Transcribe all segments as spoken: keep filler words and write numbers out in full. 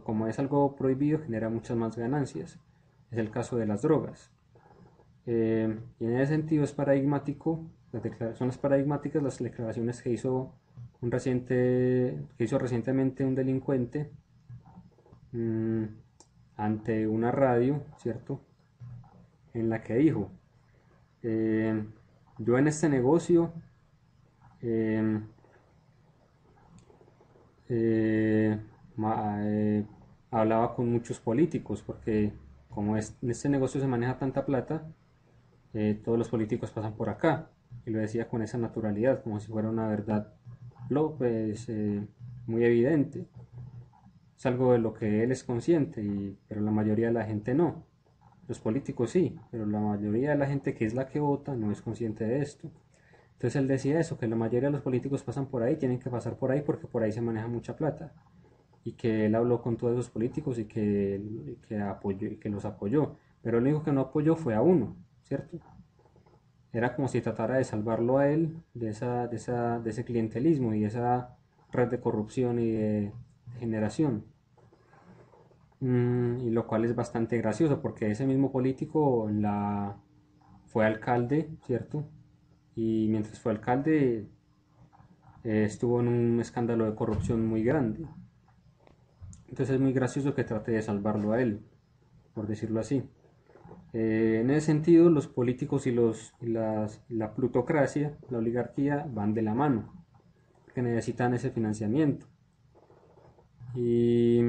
como es algo prohibido, genera muchas más ganancias. Es el caso de las drogas. Eh, y en ese sentido es paradigmático, las declaraciones paradigmáticas, las declaraciones que hizo, un reciente, que hizo recientemente un delincuente mmm, ante una radio, ¿cierto? En la que dijo, eh, yo en este negocio eh, eh, eh, hablaba con muchos políticos, porque como es, en este negocio se maneja tanta plata, eh, todos los políticos pasan por acá. Y lo decía con esa naturalidad, como si fuera una verdad lo, pues, eh, muy evidente. Es algo de lo que él es consciente, y, pero la mayoría de la gente no. Los políticos sí, pero la mayoría de la gente que es la que vota no es consciente de esto. Entonces él decía eso, que la mayoría de los políticos pasan por ahí, tienen que pasar por ahí porque por ahí se maneja mucha plata. Y que él habló con todos esos políticos y que, que, apoyó, y que los apoyó. Pero lo único que no apoyó fue a uno, ¿cierto? Era como si tratara de salvarlo a él de, esa, de, esa, de ese clientelismo y de esa red de corrupción y de generación. Mm, y lo cual es bastante gracioso porque ese mismo político la, fue alcalde, ¿cierto? Y mientras fue alcalde eh, estuvo en un escándalo de corrupción muy grande. Entonces es muy gracioso que trate de salvarlo a él, por decirlo así. Eh, en ese sentido, los políticos y, los, y las, la plutocracia, la oligarquía, van de la mano, que necesitan ese financiamiento. Y,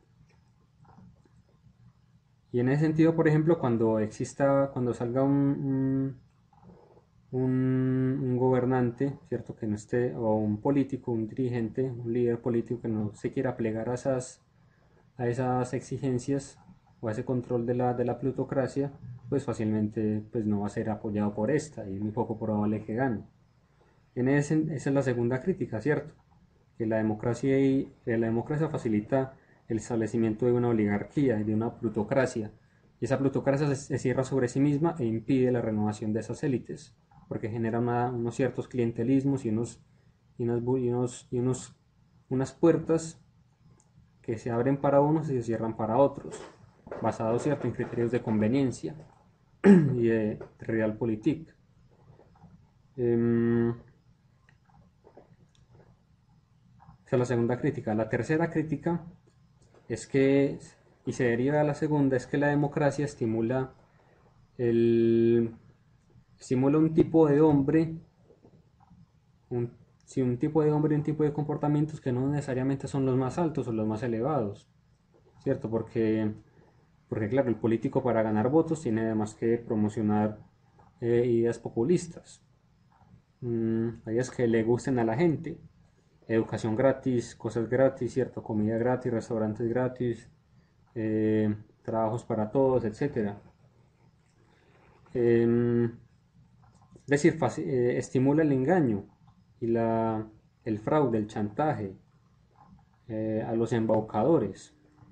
y en ese sentido, por ejemplo, cuando exista, cuando salga un, un, un gobernante, ¿cierto? Que no esté, o un político, un dirigente, un líder político que no se quiera plegar a esas, a esas exigencias o a ese control de la, de la plutocracia, pues fácilmente pues no va a ser apoyado por esta y es muy poco probable que gane. En ese, esa es la segunda crítica, ¿cierto? Que la democracia, y, que la democracia facilita el establecimiento de una oligarquía y de una plutocracia. Y esa plutocracia se, se cierra sobre sí misma e impide la renovación de esas élites, porque genera una, unos ciertos clientelismos y, unos, y, unos, y, unos, y unos, unas puertas que se abren para unos y se cierran para otros, basados ¿cierto? En criterios de conveniencia y de realpolitik. Eh, esa es la segunda crítica. La tercera crítica es que, y se deriva de la segunda, es que la democracia estimula, el, estimula un tipo de hombre, un, sí, un tipo de hombre y un tipo de comportamientos que no necesariamente son los más altos o los más elevados, ¿cierto? Porque, porque claro, el político para ganar votos tiene además que promocionar eh, ideas populistas, mm, ideas que le gusten a la gente, educación gratis, cosas gratis, ¿cierto? Comida gratis, restaurantes gratis, eh, trabajos para todos, etcétera. Eh, es decir, eh, estimula el engaño y la, el fraude, el chantaje eh, a los embaucadores.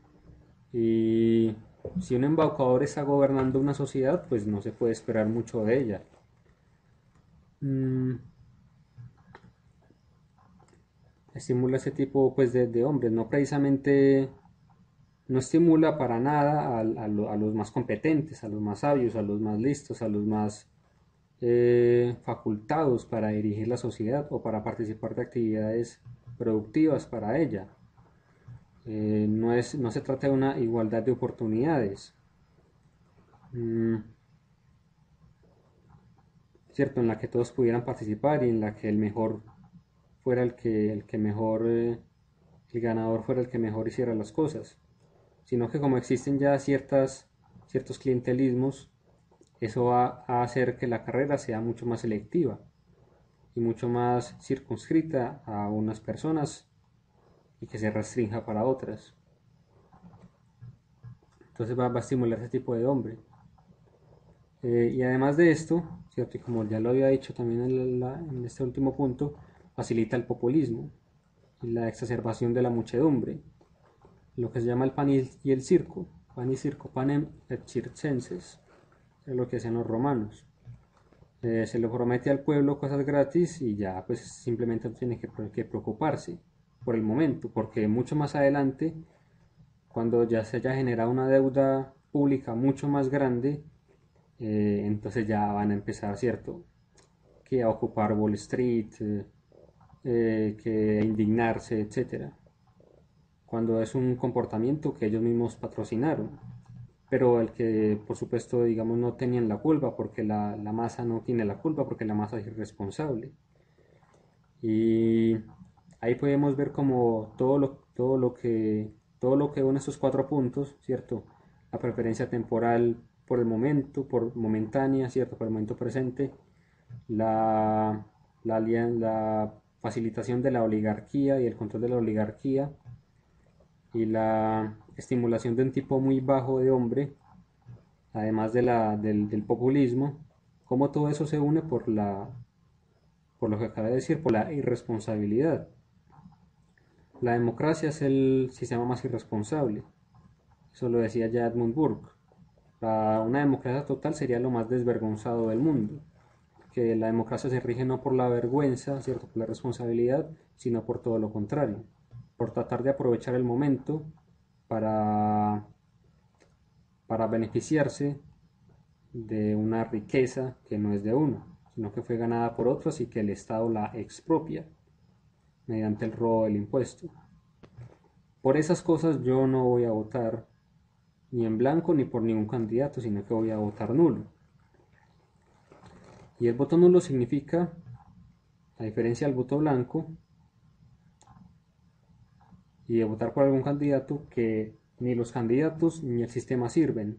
Y si un embaucador está gobernando una sociedad, pues no se puede esperar mucho de ella. Mm, estimula ese tipo pues, de, de hombres, no precisamente, no estimula para nada a, a, lo, a, los más competentes, a los más sabios, a los más listos, a los más eh, facultados para dirigir la sociedad o para participar de actividades productivas para ella. Eh, no, es, no se trata de una igualdad de oportunidades, mm, ¿cierto? En la que todos pudieran participar y en la que el mejor fuera el que, el que mejor, eh, el ganador fuera el que mejor hiciera las cosas, sino que como existen ya ciertas, ciertos clientelismos, eso va a hacer que la carrera sea mucho más selectiva y mucho más circunscrita a unas personas y que se restrinja para otras. Entonces va, va a estimular ese tipo de hombre. Eh, y además de esto, ¿cierto? Y como ya lo había dicho también en, la, en este último punto, facilita el populismo y la exacerbación de la muchedumbre, lo que se llama el pan y el circo, pan y circo, panem et circenses, es lo que hacían los romanos. Eh, se le promete al pueblo cosas gratis y ya pues simplemente no tiene que, que preocuparse por el momento, porque mucho más adelante Cuando ya se haya generado una deuda pública mucho más grande, eh, entonces ya van a empezar, ¿cierto? Que a ocupar Wall Street, eh, eh, que a indignarse, etcétera. Cuando es un comportamiento que ellos mismos patrocinaron, pero el que por supuesto digamos no tenían la culpa, porque la, la masa no tiene la culpa, porque la masa es irresponsable. Y ahí podemos ver como todo lo, todo lo que todo lo que une estos cuatro puntos, ¿cierto? La preferencia temporal por el momento, por momentánea, ¿cierto? Por el momento presente, la, la, la facilitación de la oligarquía y el control de la oligarquía, y la estimulación de un tipo muy bajo de hombre, además de la, del, del populismo, como todo eso se une por, la, por lo que acaba de decir, por la irresponsabilidad. La democracia es el sistema más irresponsable, eso lo decía ya Edmund Burke. La, una democracia total sería lo más desvergonzado del mundo, que la democracia se rige no por la vergüenza, ¿cierto? Por la responsabilidad, sino por todo lo contrario, por tratar de aprovechar el momento para, para beneficiarse de una riqueza que no es de uno, sino que fue ganada por otros y que el Estado la expropia mediante el robo del impuesto. Por esas cosas yo no voy a votar ni en blanco ni por ningún candidato, sino que voy a votar nulo. Y el voto nulo significa, a diferencia del voto blanco y de votar por algún candidato, que ni los candidatos ni el sistema sirven,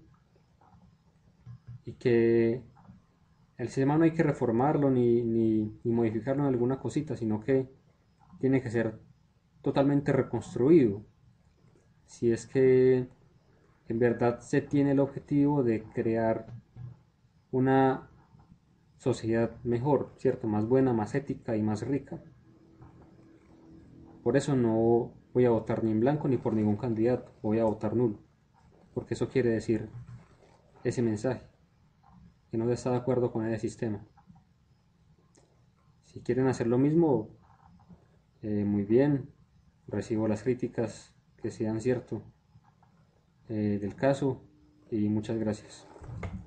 y que el sistema no hay que reformarlo ni, ni, ni modificarlo en alguna cosita, sino que tiene que ser totalmente reconstruido. Si es que en verdad se tiene el objetivo de crear una sociedad mejor, ¿cierto? Más buena, más ética y más rica. Por eso no voy a votar ni en blanco ni por ningún candidato, voy a votar nulo, porque eso quiere decir ese mensaje, que no está de acuerdo con ese sistema. Si quieren hacer lo mismo, eh, muy bien, recibo las críticas que sean cierto eh, del caso, y muchas gracias.